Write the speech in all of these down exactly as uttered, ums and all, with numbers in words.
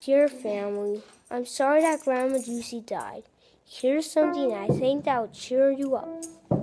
Dear family, I'm sorry that Grandma Juicy died. Here's something I think that would cheer you up.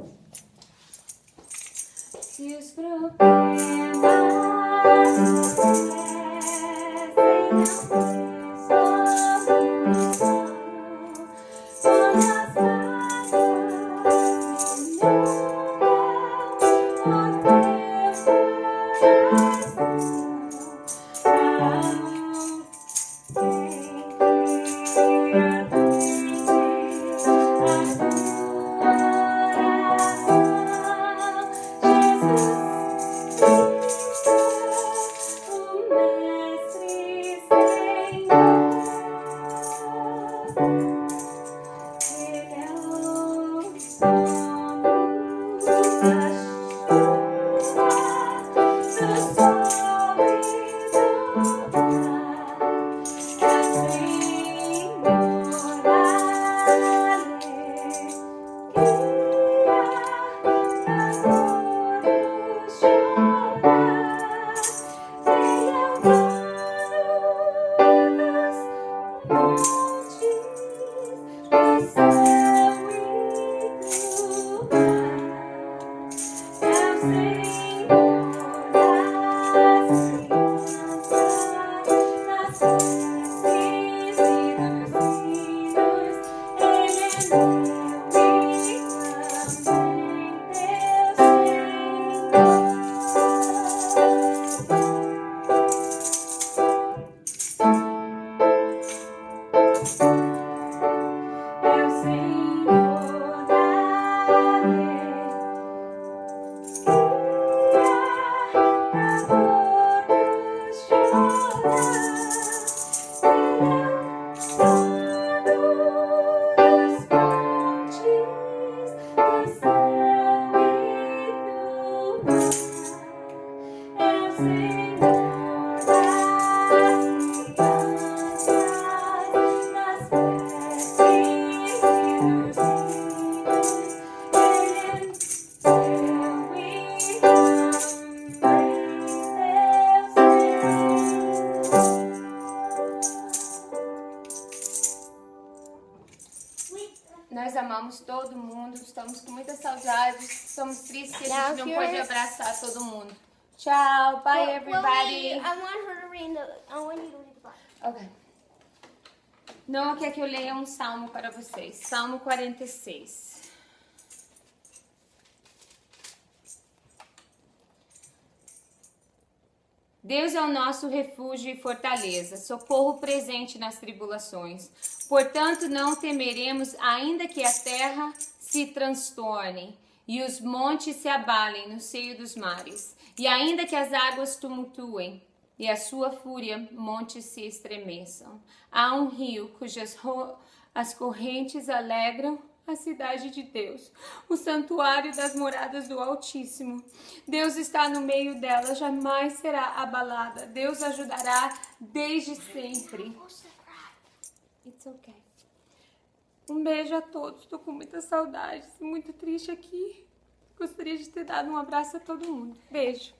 Nós amamos todo mundo, estamos com muita saudade, estamos tristes que a gente não pode abraçar todo mundo. Tchau, bye well, everybody. Well, I want her to read the, I want you to read the Bible. Ok. Noah quer que eu leia um salmo para vocês. Salmo quarenta e seis. Deus é o nosso refúgio e fortaleza, socorro presente nas tribulações. Portanto, não temeremos, ainda que a terra se transtorne e os montes se abalem no seio dos mares, e ainda que as águas tumultuem e a sua fúria montes se estremeçam. Há um rio cujas as correntes alegram a cidade de Deus, o santuário das moradas do Altíssimo. Deus está no meio dela, jamais será abalada. Deus ajudará desde sempre. It's okay. Um beijo a todos. Estou com muita saudade, muito triste aqui. Gostaria de ter dado um abraço a todo mundo. Beijo.